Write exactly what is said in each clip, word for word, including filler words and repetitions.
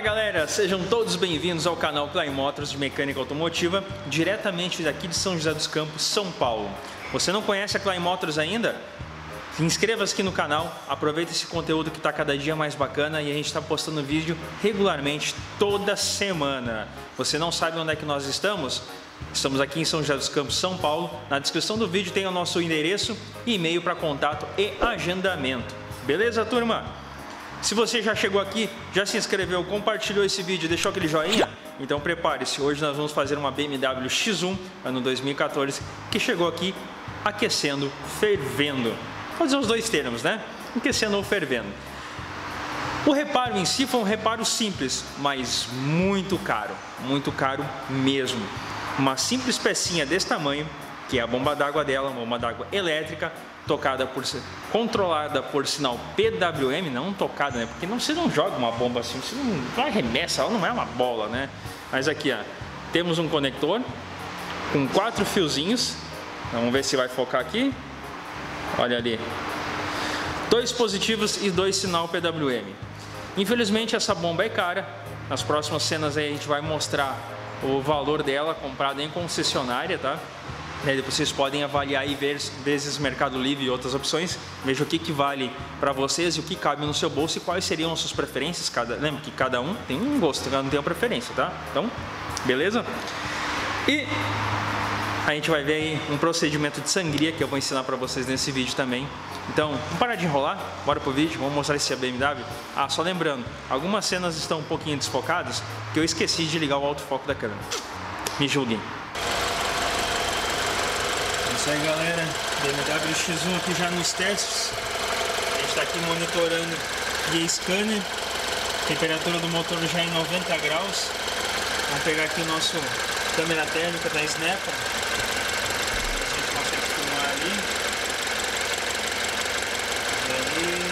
Galera, sejam todos bem-vindos ao canal Klein Motors de Mecânica Automotiva, diretamente daqui de São José dos Campos, São Paulo. Você não conhece a Klein Motors ainda? Inscreva-se aqui no canal, aproveita esse conteúdo que está cada dia mais bacana e a gente está postando vídeo regularmente toda semana. Você não sabe onde é que nós estamos? Estamos aqui em São José dos Campos, São Paulo. Na descrição do vídeo tem o nosso endereço, e-mail para contato e agendamento. Beleza, turma? Se você já chegou aqui, já se inscreveu, compartilhou esse vídeo, deixou aquele joinha, então prepare-se. Hoje nós vamos fazer uma B M W X um, ano dois mil e quatorze, que chegou aqui aquecendo, fervendo. Vou dizer os dois termos, né? Aquecendo ou fervendo. O reparo em si foi um reparo simples, mas muito caro, muito caro mesmo. Uma simples pecinha desse tamanho, que é a bomba d'água dela, uma bomba d'água elétrica, tocada por, controlada por sinal P W M, não tocada, né? Porque não, você não joga uma bomba assim, você não, não arremessa, ela não é uma bola, né? Mas aqui, ó, temos um conector com quatro fiozinhos. Vamos ver se vai focar aqui. Olha ali, dois positivos e dois sinal P W M. Infelizmente essa bomba é cara. Nas próximas cenas aí a gente vai mostrar o valor dela comprada em concessionária, tá? E aí depois vocês podem avaliar e ver vezes Mercado Livre e outras opções. Veja o que, que vale para vocês e o que cabe no seu bolso e quais seriam as suas preferências. Cada, lembra que cada um tem um gosto, cada um tem uma preferência, tá? Então, beleza? E a gente vai ver aí um procedimento de sangria que eu vou ensinar para vocês nesse vídeo também. Então, vamos parar de enrolar, bora pro vídeo, vamos mostrar esse B M W. Ah, só lembrando, algumas cenas estão um pouquinho desfocadas, que eu esqueci de ligar o autofoco da câmera. Me julguem. É isso aí, galera, B M W X um aqui já nos testes. A gente está aqui monitorando via scanner, temperatura do motor já em noventa graus. Vamos pegar aqui o nosso câmera térmica da Snapper. A gente consegue filmar ali. Ali.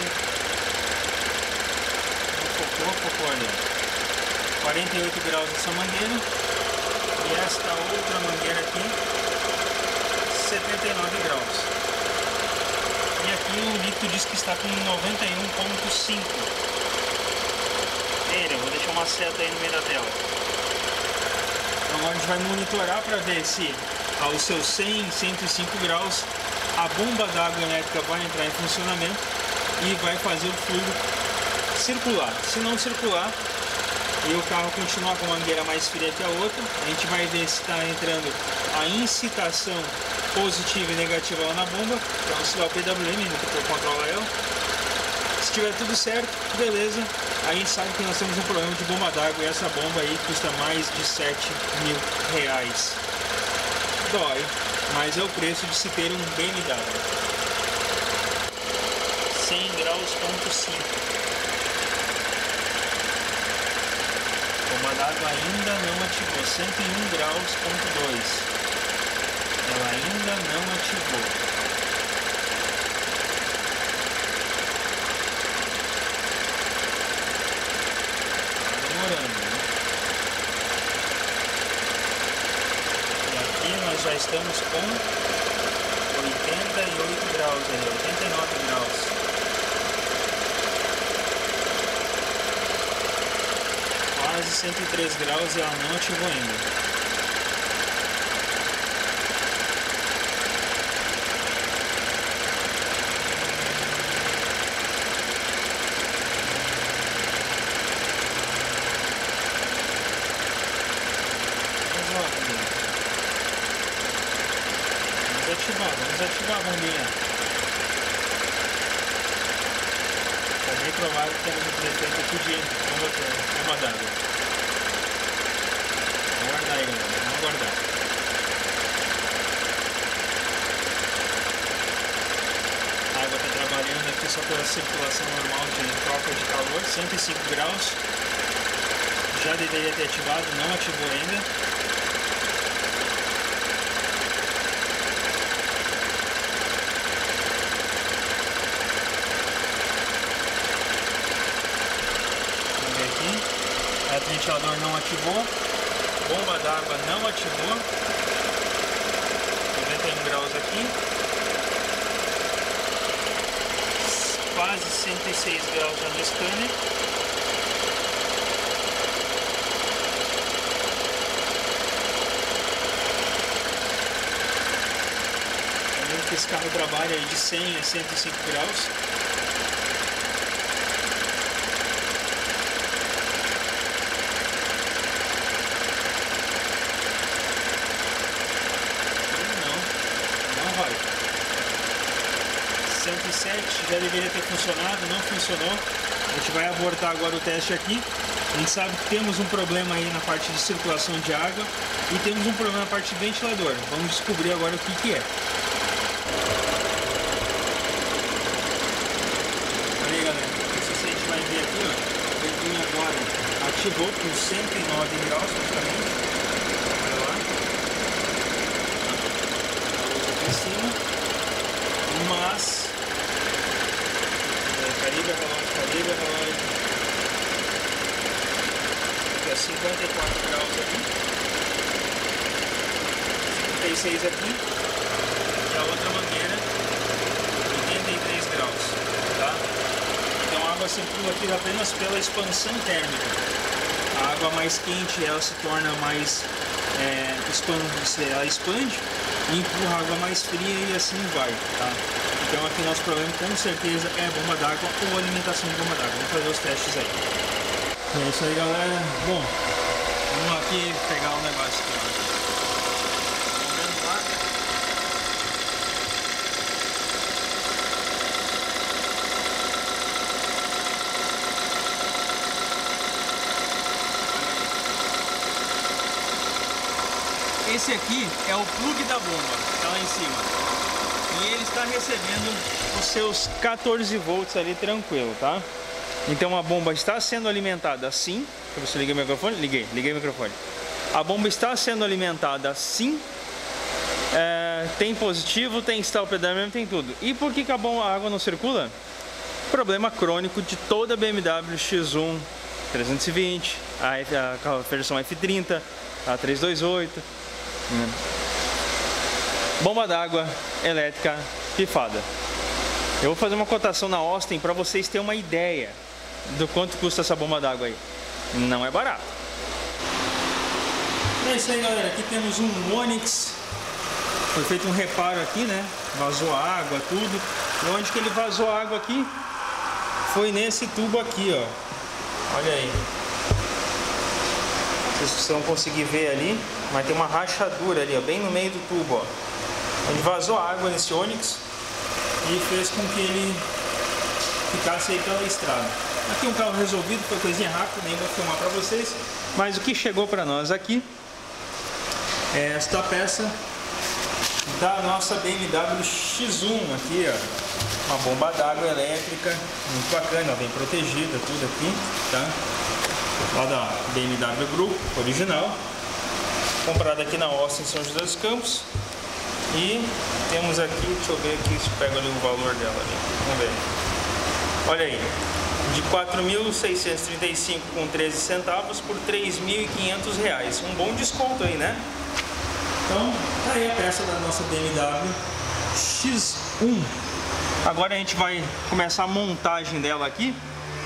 Focou, focou ali. quarenta e oito graus essa mangueira. E esta outra mangueira aqui, setenta e nove graus. E aqui o líquido diz que está com noventa e um ponto cinco. Ele, eu vou deixar uma seta aí no meio da tela. Então agora a gente vai monitorar para ver se aos seus cem, cento e cinco graus a bomba d'água elétrica vai entrar em funcionamento e vai fazer o fluido circular. Se não circular e o carro continuar com a mangueira mais fria que a outra, a gente vai ver se está entrando a incitação positiva e negativa lá na bomba, que é o sinal P W M que controla ela. Se tiver tudo certo, beleza, aí a gente sabe que nós temos um problema de bomba d'água e essa bomba aí custa mais de sete mil reais. Dói, mas é o preço de se ter um B M W. cem graus ponto cinco. Bomba d'água ainda não ativou. cento e um graus ponto dois. Ela ainda não ativou. Tá demorando, né? E aqui nós já estamos com oitenta e oito graus, ali, oitenta e nove graus. Quase cento e três graus e ela não ativou ainda. Vamos ativar, vamos ativar a bombinha. É bem provável que temos um defeito aqui de bomba d'água. Vamos guardar aí, galera, vamos guardar. A água está trabalhando aqui só pela circulação normal de troca de calor, cento e cinco graus. Já deveria ter ativado, não ativou ainda. O ventilador não ativou, bomba d'água não ativou, noventa e um graus aqui, quase cento e seis graus já no scanner. Esse carro trabalha de cem a cento e cinco graus. cento e sete já deveria ter funcionado, não funcionou. A gente vai abortar agora o teste aqui. A gente sabe que temos um problema aí na parte de circulação de água e temos um problema na parte de ventilador. Vamos descobrir agora o que que é. Olha aí, galera, não sei se a gente vai ver aqui, ó. O ventinho agora ativou com cento e nove graus praticamente. Olha lá. Aqui em cima. Mas cariga, relógio, cariga, relógio. Aqui é cinquenta e quatro graus aqui, cinquenta e seis aqui, e a outra mangueira oitenta e três graus, tá? Então a água circula aqui apenas pela expansão térmica. A água mais quente ela se torna mais é, expande, ela expande e empurra a água mais fria e assim vai, tá? Então aqui o nosso problema com certeza é bomba d'água ou alimentação de bomba d'água. Vamos fazer os testes aí. É isso aí, galera. Bom, vamos aqui pegar o negócio aqui, ó. Vamos lá. Esse aqui é o plug da bomba, tá lá em cima. E ele está recebendo os seus quatorze volts ali tranquilo, tá? Então a bomba está sendo alimentada assim. Deixa eu ver se eu liguei o microfone. Liguei, liguei o microfone. A bomba está sendo alimentada assim. É, tem positivo, tem stall pedal mesmo, tem tudo. E por que que a, bomba, a água não circula? Problema crônico de toda a B M W X um trezentos e vinte, a, F, a, a versão F trinta, a trezentos e vinte e oito. Hum. Bomba d'água elétrica pifada. Eu vou fazer uma cotação na Austin para vocês terem uma ideia do quanto custa essa bomba d'água aí. Não é barato. É isso aí, galera. Aqui temos um Onix. Foi feito um reparo aqui, né? Vazou água, tudo. E onde que ele vazou água aqui? Foi nesse tubo aqui, ó. Olha aí. Vocês vão conseguir ver ali, mas tem uma rachadura ali, ó, bem no meio do tubo, ó. Ele vazou água nesse Onix e fez com que ele ficasse aí pela estrada. Aqui um carro resolvido, foi coisinha rápida, nem vou filmar para vocês. Mas o que chegou para nós aqui é esta peça da nossa B M W X um aqui, ó. Uma bomba d'água elétrica, muito bacana, bem protegida, tudo aqui, tá? Lá da B M W Group, original. Comprada aqui na Austin, São José dos Campos. E temos aqui, deixa eu ver aqui se pega ali o valor dela ali. Vamos ver. Olha aí, de quatro mil seiscentos e trinta e cinco com treze centavos por três mil e quinhentos reais. Um bom desconto aí, né? Então, tá aí a peça da nossa B M W X um. Agora a gente vai começar a montagem dela aqui.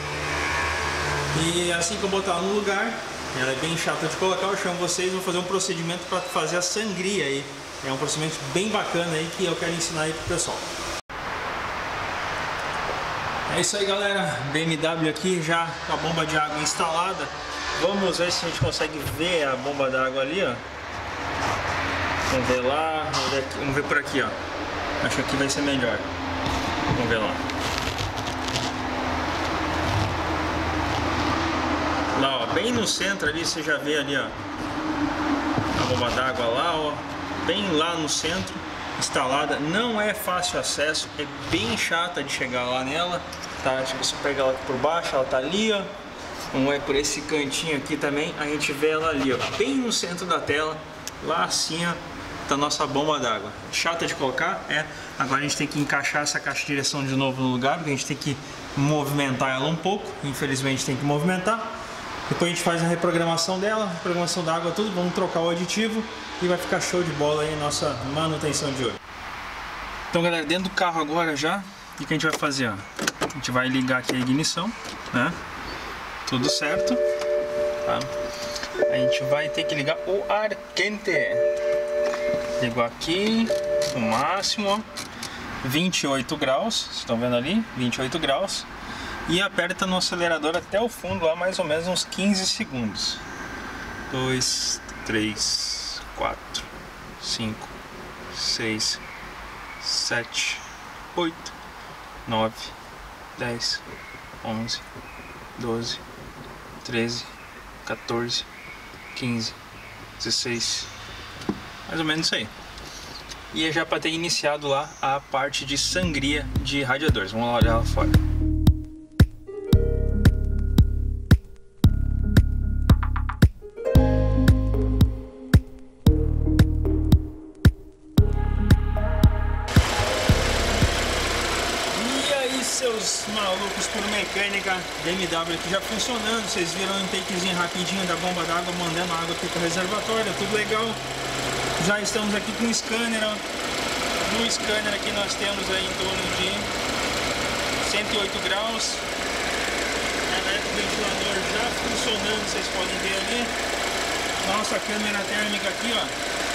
E assim que eu botar no lugar, ela é bem chata de colocar, eu chamo vocês, vou fazer um procedimento para fazer a sangria aí. É um procedimento bem bacana aí que eu quero ensinar aí pro pessoal. É isso aí, galera. B M W aqui já com a bomba de água instalada. Vamos ver se a gente consegue ver a bomba d'água ali, ó. Vamos ver lá, vamos ver, aqui, vamos ver por aqui, ó. Acho que aqui vai ser melhor. Vamos ver lá. Lá, ó, bem no centro ali, você já vê ali, ó, a bomba d'água lá, ó. Bem lá no centro, instalada. Não é fácil acesso, é bem chata de chegar lá nela, tá? Se você pegar ela aqui por baixo, ela tá ali, ó. Não é por esse cantinho aqui também, a gente vê ela ali, ó, bem no centro da tela, lá assim, ó, da nossa bomba d'água. Chata de colocar, é. Agora a gente tem que encaixar essa caixa de direção de novo no lugar, porque a gente tem que movimentar ela um pouco, infelizmente tem que movimentar. Depois a gente faz a reprogramação dela, reprogramação da água, tudo, vamos trocar o aditivo e vai ficar show de bola aí a nossa manutenção de hoje. Então, galera, dentro do carro agora já, o que a gente vai fazer? Ó? A gente vai ligar aqui a ignição, né? Tudo certo, tá? A gente vai ter que ligar o ar quente. Ligou aqui, o máximo, ó. vinte e oito graus, vocês estão vendo ali, vinte e oito graus, e aperta no acelerador até o fundo lá mais ou menos uns quinze segundos. dois, três, quatro, cinco, seis, sete, oito, nove, dez, onze, doze, treze, quatorze, quinze, dezesseis, mais ou menos isso aí. E é já para ter iniciado lá a parte de sangria de radiadores. Vamos lá olhar lá fora. E aí, seus malucos por mecânica, B M W aqui já funcionando. Vocês viram um takezinho rapidinho da bomba d'água mandando água aqui para o reservatório, tudo legal. Já estamos aqui com o scanner, ó. No scanner aqui nós temos aí em torno de cento e oito graus. Eletroventilador já funcionando, vocês podem ver ali. Nossa câmera térmica aqui, ó,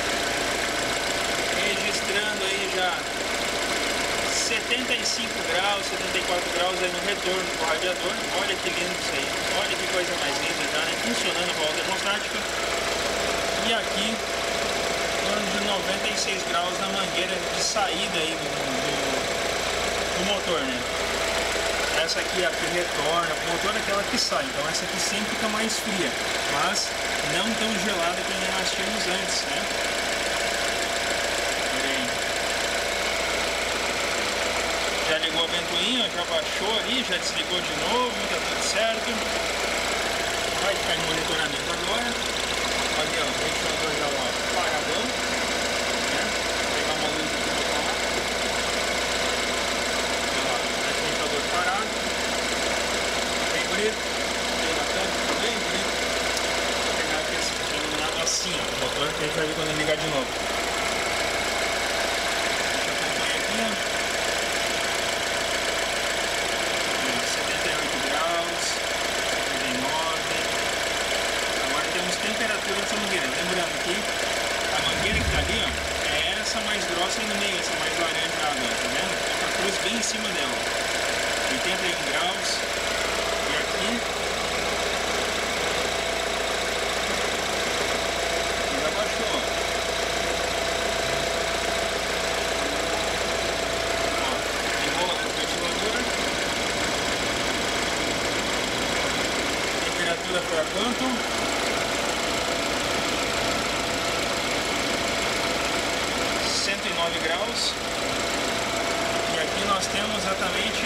registrando aí já setenta e cinco graus, setenta e quatro graus aí no retorno do radiador. Olha que lindo isso aí, olha que coisa mais linda já, né? Funcionando a válvula termostática. E aqui de noventa e seis graus na mangueira de saída aí do, do, do motor, né? Essa aqui é a que retorna, o motor é aquela que sai, então essa aqui sempre fica mais fria, mas não tão gelada que nem nós tínhamos antes, né? Olha aí. Já ligou a ventoinha, já baixou ali, já desligou de novo, tá tudo certo. Vai ficar em monitoramento agora. Aqui, ó, o ventilador já lá paradão, né? Vou pegar uma luz aqui pra lá. Olha lá, o ventilador parado. Bem bonito. Bem bacana, bem bonito. Vou pegar aqui esse iluminado assim, ó, o motor, que a gente vai ver quando ele ligar de novo. Deixa eu acompanhar aqui, ó. setenta e oito graus, setenta e nove. Agora temos temperatura dessa mangueira. Lembrando que a mangueira que está ali, ó, é essa mais grossa aí no meio, essa mais laranjada, tá vendo? Tem a cruz bem em cima dela. oitenta e um graus. E aqui já baixou. Ó, ligou o ventilador. A temperatura foi a quanto? cento e nove graus. E aqui nós temos exatamente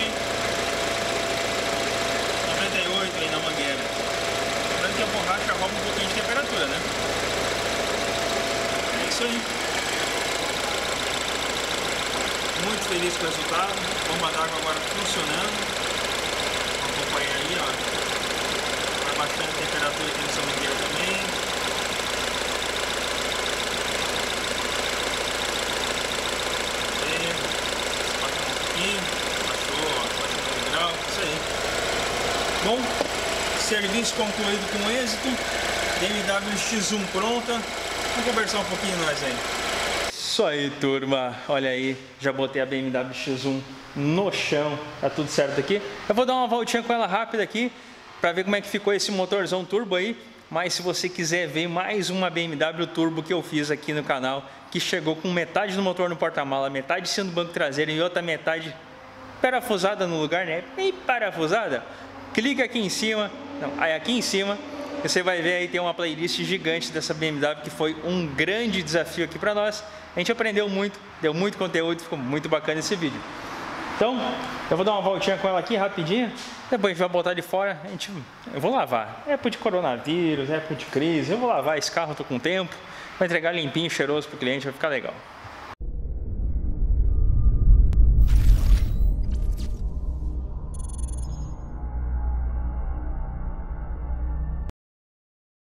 noventa e oito aí na mangueira. Lembrando que a borracha rouba um pouquinho de temperatura, né? É isso aí. Muito feliz com o resultado. Bomba d'água agora funcionando. Acompanha aí, ó. Vai baixando a temperatura aqui nessa mangueira também. Bom, serviço concluído com êxito, B M W X um pronta. Vamos conversar um pouquinho nós aí. Isso aí, turma. Olha aí, já botei a B M W X um no chão. Tá tudo certo aqui. Eu vou dar uma voltinha com ela rápida aqui para ver como é que ficou esse motorzão turbo aí. Mas se você quiser ver mais uma B M W turbo que eu fiz aqui no canal, que chegou com metade do motor no porta-mala, metade sendo banco traseiro e outra metade parafusada no lugar, né? Bem parafusada. Clica aqui em cima, não, aí aqui em cima, você vai ver aí tem uma playlist gigante dessa B M W que foi um grande desafio aqui para nós. A gente aprendeu muito, deu muito conteúdo, ficou muito bacana esse vídeo. Então, eu vou dar uma voltinha com ela aqui rapidinho, depois a gente vai botar de fora, a gente, eu vou lavar. É época de coronavírus, é época de crise, eu vou lavar esse carro, tô com tempo, vou entregar limpinho, cheiroso pro cliente, vai ficar legal.